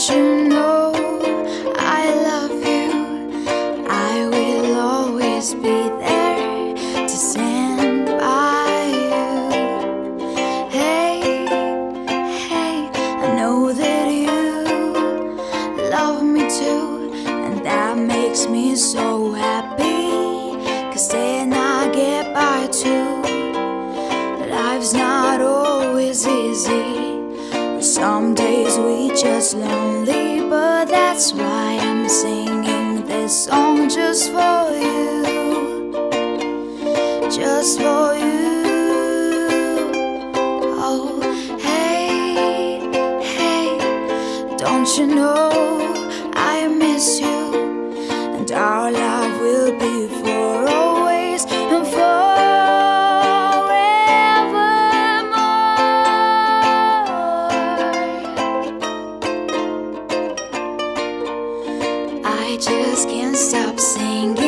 you know I love you? I will always be there to stand by you. Hey, hey, I know that you love me too, and that makes me so happy, 'cause then I get by too. Life's not always easy, some days we just lonely, but that's why I'm singing this song just for you, just for you. Oh, hey, hey, don't you know I miss you, and our love will be for always and I just can't stop singing.